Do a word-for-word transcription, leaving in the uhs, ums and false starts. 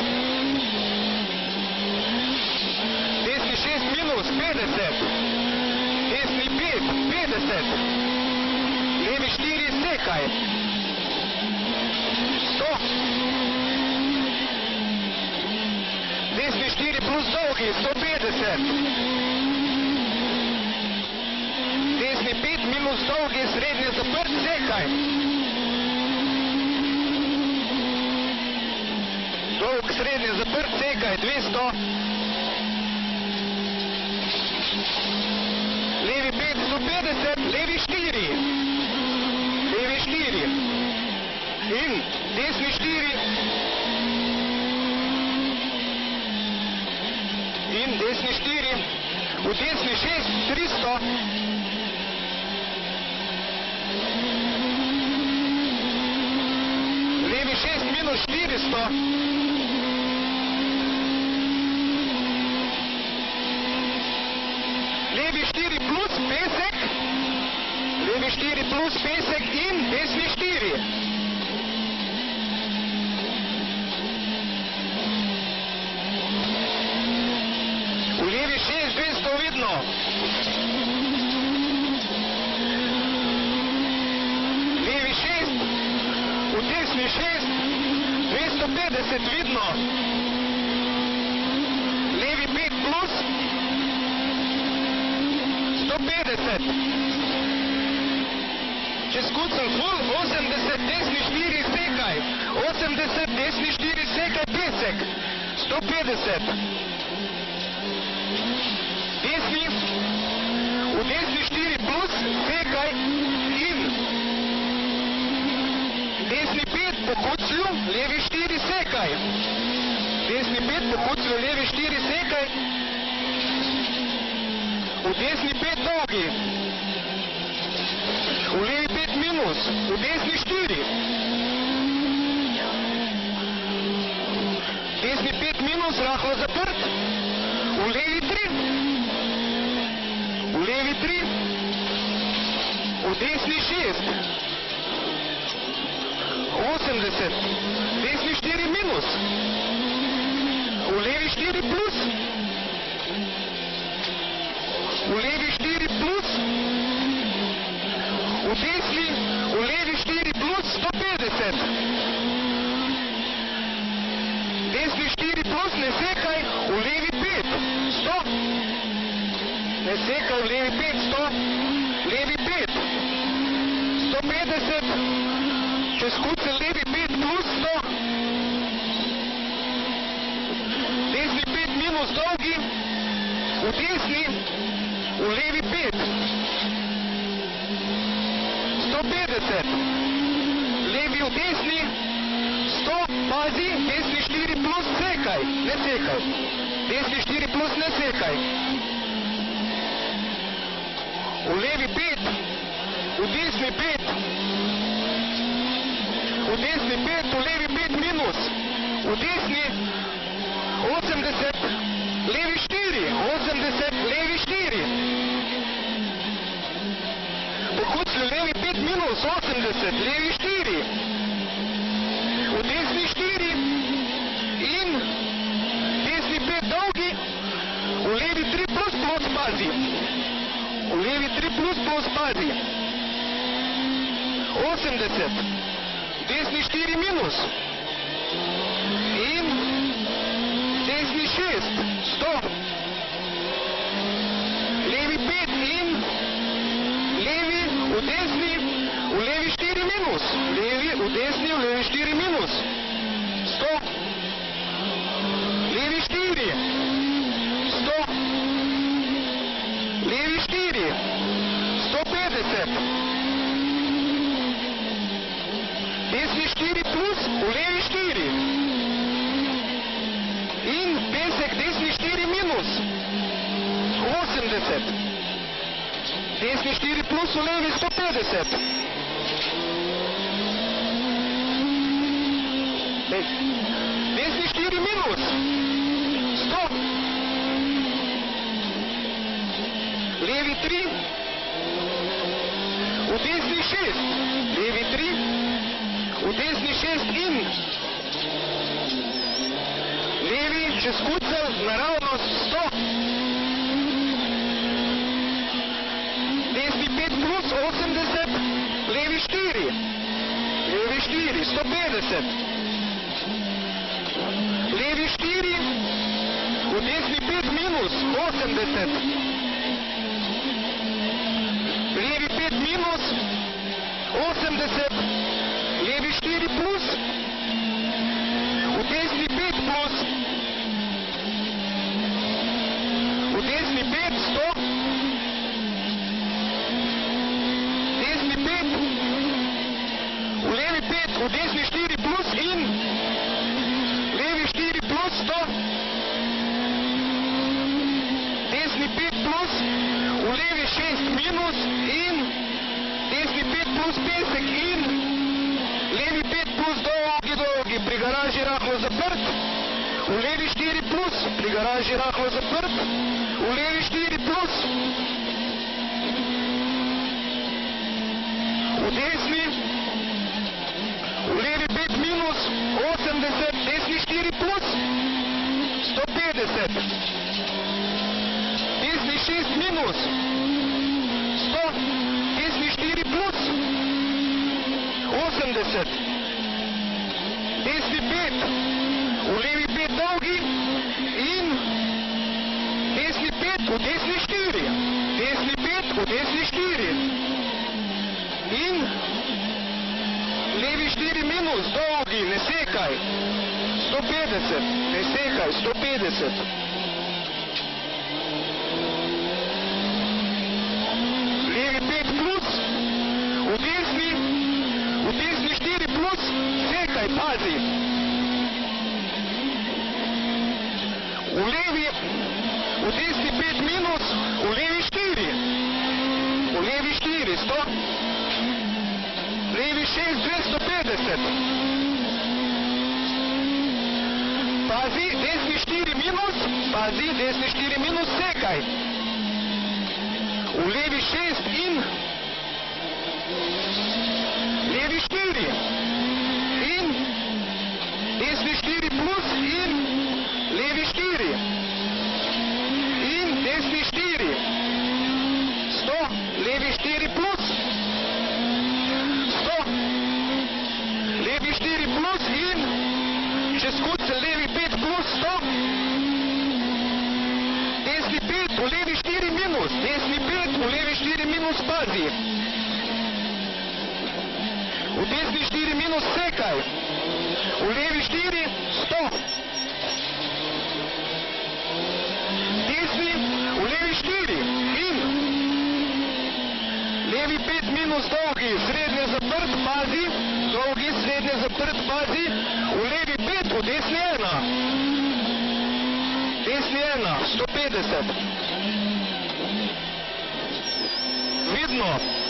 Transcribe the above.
Desni šest minus, petdeset. Desni pet, petdeset. Levi štiri, sekaj. sto. Desni štiri plus dolgi, sto petdeset. Desni pet minus dolgi, srednje zaprt, sekaj. Dolg, srednje zaprt, sekaj, dvesto. Levi pet, sto petdeset, levi štiri. Levi štiri. In desni štiri. In desni štiri. V desni šest, tristo. Levi šest minus štiristo. Levi štiri plus pesek. Levi štiri plus pesek in desni štiri. V levi šest, dvesto vidno. Levi šest, v desni šest, dvesto petdeset vidno. Levi pet plus, sto petdeset. Če skucam full, osemdeset, desni štiri, sekaj. osemdeset, desni štiri, sekaj, pesek. sto petdeset. Desni, v desni štiri plus, sekaj in desni pet po kuclju, levi štiri, sekaj. Desni pet po kuclju, levi štiri, sekaj. V desni pet dolgi. V levi pet minus, v desni štiri. Desni pet minus, rahlo zaprt. V levi tri. V levi tri. V desni šest. osemdeset. Desni štiri minus. V levi štiri plus. V levi štiri plus. V desni, v levi štiri plus, sto petdeset. Desni štiri plus, ne sekaj, v levi pet, sto. Ne sekaj, v levi pet, sto. Levi pet, sto petdeset. Če skucam levi pet plus, sto. Desni pet minus dolgi. V desni, v levi pet. sto petdeset. Levi v desni, sto, pazi, desni štiri plus, sekaj, ne sekaj. Desni štiri plus, ne sekaj. V levi pet, v desni pet. V desni pet, v levi pet minus. V desni, osemdeset, levi štiri, osemdeset, levi štiri. Po kuclju levi pet minus, osemdeset, levi štiri. V desni štiri in desni pet dolgi. V levi tri plus plus, pazi. V levi tri plus plus, pazi. osemdeset. Desni štiri minus. In desni šest, sto. Levi pet in levi v desni, v levi štiri minus. Levi v desni, v levi štiri minus. sto. Levi štiri. sto. Levi štiri. sto petdeset. Desni štiri plus, v levi štiri. In pesek desni štiri minus. osemdeset. Desni štiri plus, v levi sto petdeset. Desni štiri minus. sto. Levi tri. V desni šest. Levi tri. V desni šest in Še skucel, naravnost sto. Desni pet plus, osemdeset, levi štiri. Levi štiri, sto petdeset. Levi štiri, v desni pet minus, osemdeset. Levi pet minus, osemdeset. Levi štiri plus, v desni pet plus. V desni pet, sto. Desni pet, v levi pet, v desni štiri plus in levi štiri plus, sto. Desni pet plus, v levi šest minus in desni pet plus pesek in levi pet plus dolgi, dolgi, pri garaži rahlo zaprt. V levi štiri plus, pri garaži rahlo zaprt. V levi štiri plus. V desni. V levi pet minus, osemdeset, desni štiri plus, sto petdeset. Desni šest minus, sto, desni štiri plus, osemdeset. Desni pet, v levi pet dolgi in desni pet, v desni štiri. Desni pet, v desni štiri. In levi štiri minus, dolgi, ne sekaj. sto petdeset, ne sekaj, sto petdeset. Levi pet plus, v desni, v desni štiri plus, sekaj, pazi. V levi, v desni pet minus, v levi štiri. V levi štiri, sto. Levi šest, dvesto petdeset. Pazi, desni štiri minus, pazi, desni štiri minus, sekaj. V levi šest in levi štiri. In desni štiri plus in levi štiri. In desni štiri. sto, levi štiri plus. sto. Levi štiri plus in če skucel levi pet plus, sto. Desni pet, v levi štiri minus. Desni pet, v levi štiri minus, pazi. V desni štiri minus, sekaj. V levi štiri, sto. Desni, v levi štiri. In levi pet minus, dolgi, srednje zaprt, pazi. Dolgi, srednje zaprt, pazi. V levi pet, v desni ena. Desni ena, sto petdeset. Vidno.